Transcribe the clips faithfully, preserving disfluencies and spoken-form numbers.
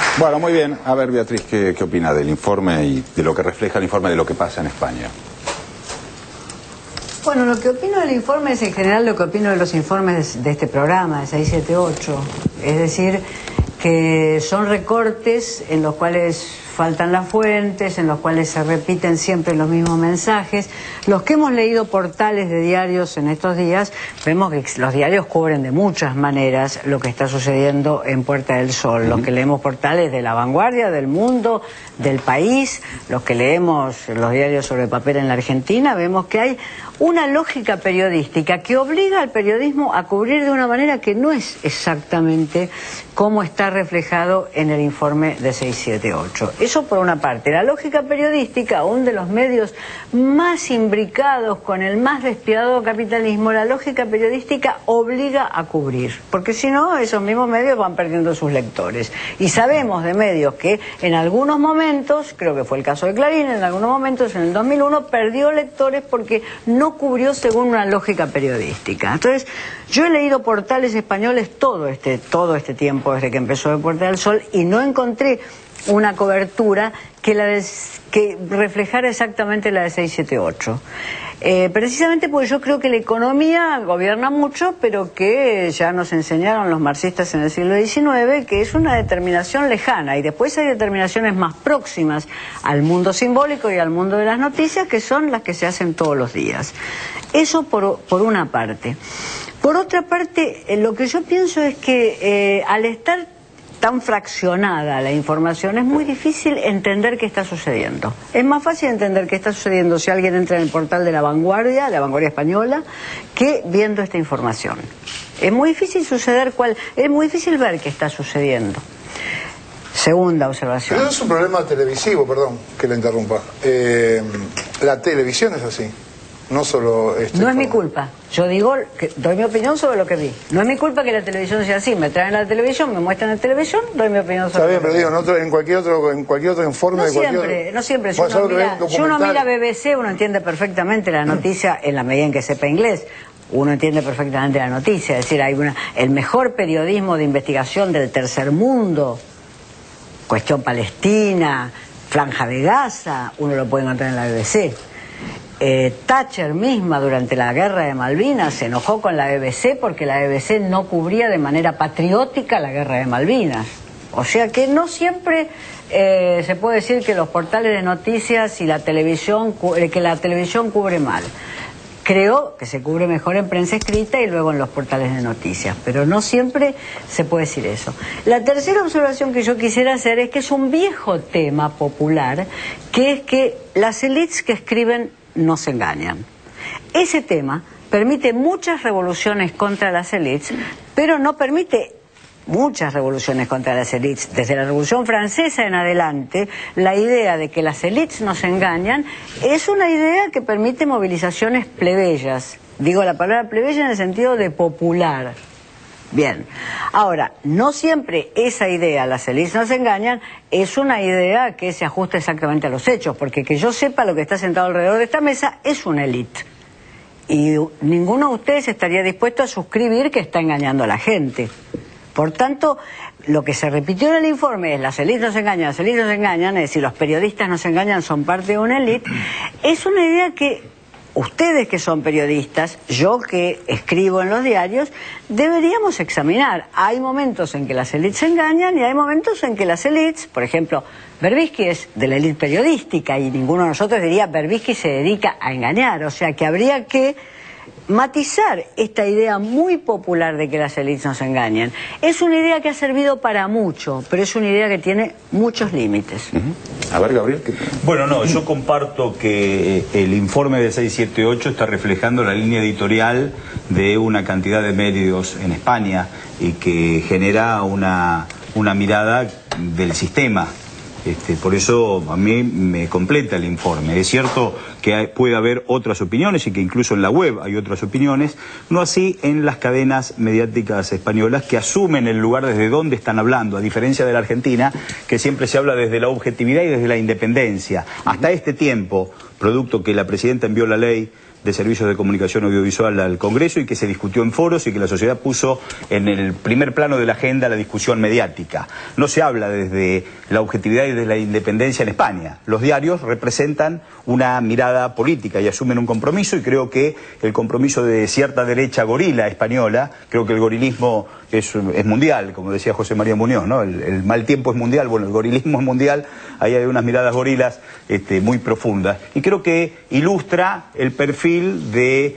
Bueno, muy bien. A ver, Beatriz, ¿qué, qué opina del informe y de lo que refleja el informe de lo que pasa en España? Bueno, lo que opino del informe es en general lo que opino de los informes de, de este programa, de seis siete ocho. Es decir, que son recortes en los cuales faltan las fuentes, en los cuales se repiten siempre los mismos mensajes. Los que hemos leído portales de diarios en estos días, vemos que los diarios cubren de muchas maneras lo que está sucediendo en Puerta del Sol. Los que leemos portales de La Vanguardia, del Mundo, del País, los que leemos los diarios sobre papel en la Argentina, vemos que hay una lógica periodística que obliga al periodismo a cubrir de una manera que no es exactamente como está reflejado en el informe de seis siete ocho. Eso por una parte. La lógica periodística, aún de los medios más imbricados con el más despiadado capitalismo, la lógica periodística obliga a cubrir, porque si no, esos mismos medios van perdiendo sus lectores. Y sabemos de medios que en algunos momentos, creo que fue el caso de Clarín, en algunos momentos, en el dos mil uno, perdió lectores porque no cubrió según una lógica periodística. Entonces, yo he leído portales españoles todo este, todo este tiempo, desde que empezó de Puerta del Sol, y no encontré una cobertura que, la de, que reflejara exactamente la de seis siete ocho. Eh, precisamente porque yo creo que la economía gobierna mucho, pero que ya nos enseñaron los marxistas en el siglo diecinueve que es una determinación lejana, y después hay determinaciones más próximas al mundo simbólico y al mundo de las noticias, que son las que se hacen todos los días. Eso por, por una parte. Por otra parte, eh, lo que yo pienso es que eh, al estar tan fraccionada la información, es muy difícil entender qué está sucediendo. Es más fácil entender qué está sucediendo si alguien entra en el portal de La Vanguardia, La Vanguardia Española, que viendo esta información. Es muy difícil suceder cuál, es muy difícil ver qué está sucediendo. Segunda observación. Pero eso es un problema televisivo, perdón que le interrumpa. Eh, la televisión es así. No solo este No es mi culpa. Yo digo, que doy mi opinión sobre lo que vi. No es mi culpa que la televisión sea así. Me traen la televisión, me muestran la televisión, doy mi opinión sobre. Está bien, pero digo, en, otro, en cualquier otro, en cualquier otro informe no de cualquier siempre, otro... no siempre. Si uno, mira, si uno mira B B C, uno entiende perfectamente la noticia en la medida en que sepa inglés. Uno entiende perfectamente la noticia. Es decir, hay una, el mejor periodismo de investigación del tercer mundo, cuestión palestina, Franja de Gaza, uno lo puede encontrar en la B B C. Eh, Thatcher misma durante la guerra de Malvinas se enojó con la B B C porque la B B C no cubría de manera patriótica la guerra de Malvinas. O sea que no siempre eh, se puede decir que los portales de noticias y la televisión, que la televisión cubre mal. Creo que se cubre mejor en prensa escrita y luego en los portales de noticias, pero no siempre se puede decir eso. La tercera observación que yo quisiera hacer es que es un viejo tema popular, que es que las élites que escriben no se engañan. Ese tema permite muchas revoluciones contra las élites, pero no permite muchas revoluciones contra las élites. Desde la Revolución Francesa en adelante, la idea de que las élites nos engañan es una idea que permite movilizaciones plebeyas. Digo la palabra plebeya en el sentido de popular. Bien, ahora, no siempre esa idea, las élites nos engañan, es una idea que se ajusta exactamente a los hechos, porque que yo sepa lo que está sentado alrededor de esta mesa es una élite. Y ninguno de ustedes estaría dispuesto a suscribir que está engañando a la gente. Por tanto, lo que se repitió en el informe es las élites nos engañan, las élites nos engañan, es decir, los periodistas nos engañan, son parte de una élite, es una idea que ustedes que son periodistas, yo que escribo en los diarios, deberíamos examinar. Hay momentos en que las élites se engañan y hay momentos en que las élites, por ejemplo, Berbisky es de la élite periodística y ninguno de nosotros diría Berbisky se dedica a engañar, o sea que habría que matizar esta idea muy popular de que las élites nos engañan. Es una idea que ha servido para mucho, pero es una idea que tiene muchos límites. Uh-huh. A ver, Gabriel. ¿Qué... Bueno, no, yo comparto que el informe de seis siete ocho está reflejando la línea editorial de una cantidad de medios en España y que genera una, una mirada del sistema. Este, por eso a mí me completa el informe. Es cierto que hay, puede haber otras opiniones y que incluso en la web hay otras opiniones, no así en las cadenas mediáticas españolas que asumen el lugar desde donde están hablando, a diferencia de la Argentina, que siempre se habla desde la objetividad y desde la independencia. Hasta este tiempo, producto que la presidenta envió la ley de Servicios de Comunicación Audiovisual al Congreso y que se discutió en foros y que la sociedad puso en el primer plano de la agenda la discusión mediática. No se habla desde la objetividad y de la independencia en España. Los diarios representan una mirada política y asumen un compromiso, y creo que el compromiso de cierta derecha gorila española, creo que el gorilismo es, es mundial, como decía José María Muñoz, ¿no? El, el mal tiempo es mundial, bueno, el gorilismo es mundial, ahí hay unas miradas gorilas este, muy profundas. Y creo que ilustra el perfil de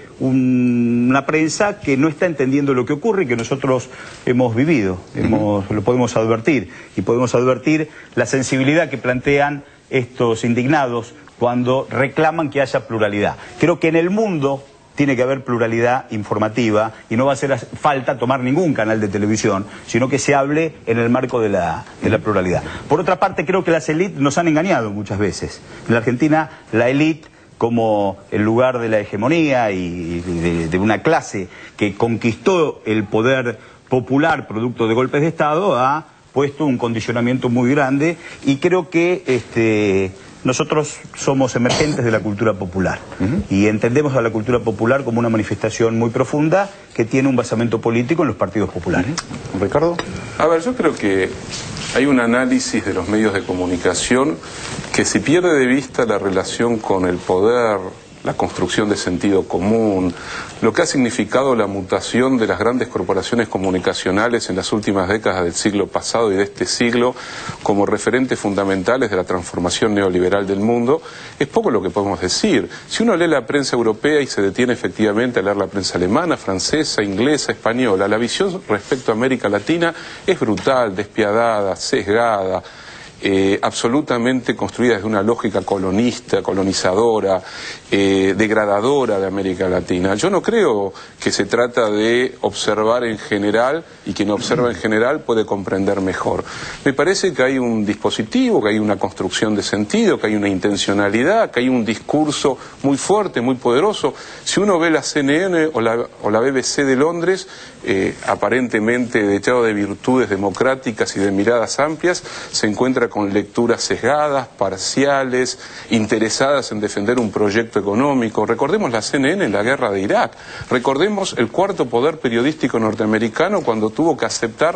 un, una prensa que no está entendiendo lo que ocurre y que nosotros hemos vivido, hemos, lo podemos advertir, y podemos advertir la sensibilidad que plantean estos indignados cuando reclaman que haya pluralidad. Creo que en el mundo tiene que haber pluralidad informativa y no va a hacer falta tomar ningún canal de televisión, sino que se hable en el marco de la, de la pluralidad. Por otra parte, creo que las élites nos han engañado muchas veces. En la Argentina, la élite como el lugar de la hegemonía y de, de una clase que conquistó el poder popular producto de golpes de Estado, ha puesto un condicionamiento muy grande, y creo que este, nosotros somos emergentes de la cultura popular uh-huh. y entendemos a la cultura popular como una manifestación muy profunda que tiene un basamento político en los partidos populares. Uh-huh. Ricardo. A ver, yo creo que hay un análisis de los medios de comunicación que, si pierde de vista la relación con el poder, la construcción de sentido común, lo que ha significado la mutación de las grandes corporaciones comunicacionales en las últimas décadas del siglo pasado y de este siglo como referentes fundamentales de la transformación neoliberal del mundo, es poco lo que podemos decir. Si uno lee la prensa europea y se detiene efectivamente a leer la prensa alemana, francesa, inglesa, española, la visión respecto a América Latina es brutal, despiadada, sesgada, Eh, absolutamente construida desde una lógica colonista, colonizadora, eh, degradadora de América Latina. Yo no creo que se trata de observar en general, y quien observa en general puede comprender mejor. Me parece que hay un dispositivo, que hay una construcción de sentido, que hay una intencionalidad, que hay un discurso muy fuerte, muy poderoso. Si uno ve la C N N o la, o la B B C de Londres, eh, aparentemente dechado de virtudes democráticas y de miradas amplias, se encuentra con lecturas sesgadas, parciales, interesadas en defender un proyecto económico. Recordemos la C N N en la guerra de Irak. Recordemos el cuarto poder periodístico norteamericano cuando tuvo que aceptar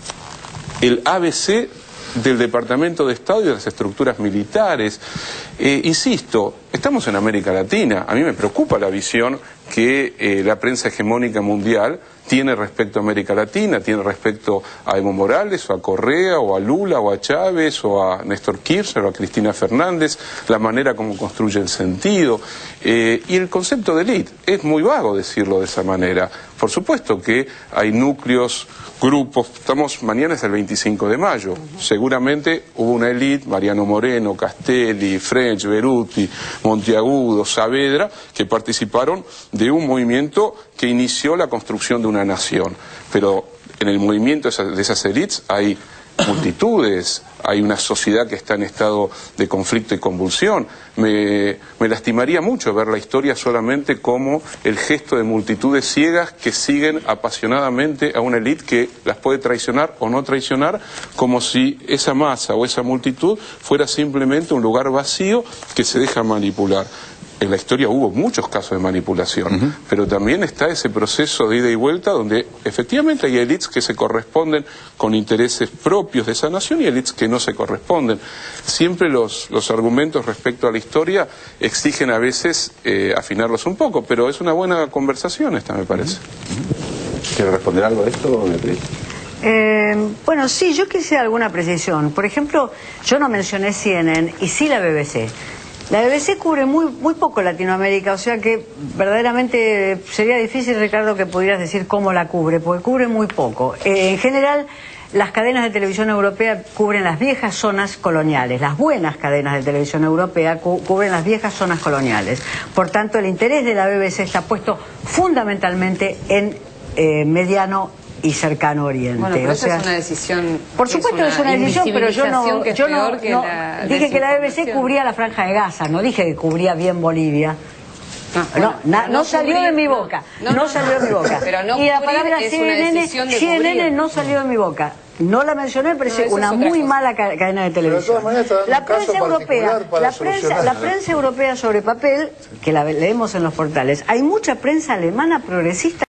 el A B C del Departamento de Estado y de las estructuras militares. Eh, insisto, estamos en América Latina. A mí me preocupa la visión que eh, la prensa hegemónica mundial tiene respecto a América Latina, tiene respecto a Evo Morales, o a Correa, o a Lula, o a Chávez, o a Néstor Kirchner, o a Cristina Fernández, la manera como construye el sentido. Eh, y el concepto de élite es muy vago decirlo de esa manera. Por supuesto que hay núcleos, grupos, estamos, mañana es el veinticinco de mayo, seguramente hubo una élite, Mariano Moreno, Castelli, French, Beruti, Monteagudo, Saavedra, que participaron de un movimiento que inició la construcción de una nación. Pero en el movimiento de esas élites hay multitudes, hay una sociedad que está en estado de conflicto y convulsión. Me, me lastimaría mucho ver la historia solamente como el gesto de multitudes ciegas que siguen apasionadamente a una élite que las puede traicionar o no traicionar, como si esa masa o esa multitud fuera simplemente un lugar vacío que se deja manipular. En la historia hubo muchos casos de manipulación, uh-huh. pero también está ese proceso de ida y vuelta donde efectivamente hay élites que se corresponden con intereses propios de esa nación y élites que no se corresponden. Siempre los, los argumentos respecto a la historia exigen a veces eh, afinarlos un poco, pero es una buena conversación esta, me parece. Uh-huh. ¿Quiere responder algo a esto, Beatriz? Eh, bueno, sí, yo quisiera alguna precisión. Por ejemplo, yo no mencioné C N N y sí la B B C. La B B C cubre muy, muy poco Latinoamérica, o sea que verdaderamente sería difícil, Ricardo, que pudieras decir cómo la cubre, porque cubre muy poco. Eh, en general, las cadenas de televisión europea cubren las viejas zonas coloniales, las buenas cadenas de televisión europea cu cubren las viejas zonas coloniales. Por tanto, el interés de la B B C está puesto fundamentalmente en eh, mediano y cercano Oriente. Bueno, pero o esa sea, es una decisión. Por supuesto es una, es una decisión, pero yo no, que yo no, que no la dije que la B B C cubría la Franja de Gaza, no dije que cubría bien Bolivia. Ah, bueno, no, na, no, no salió cubrir, de mi boca, no, no, no salió de mi boca. Pero no y la palabra es C N N, una decisión de C N N cubrir. no salió de mi boca. No la mencioné, pero es una muy cosa. mala ca cadena de televisión. La prensa europea, la prensa, la prensa europea sobre papel, que la leemos en los portales, hay mucha prensa alemana progresista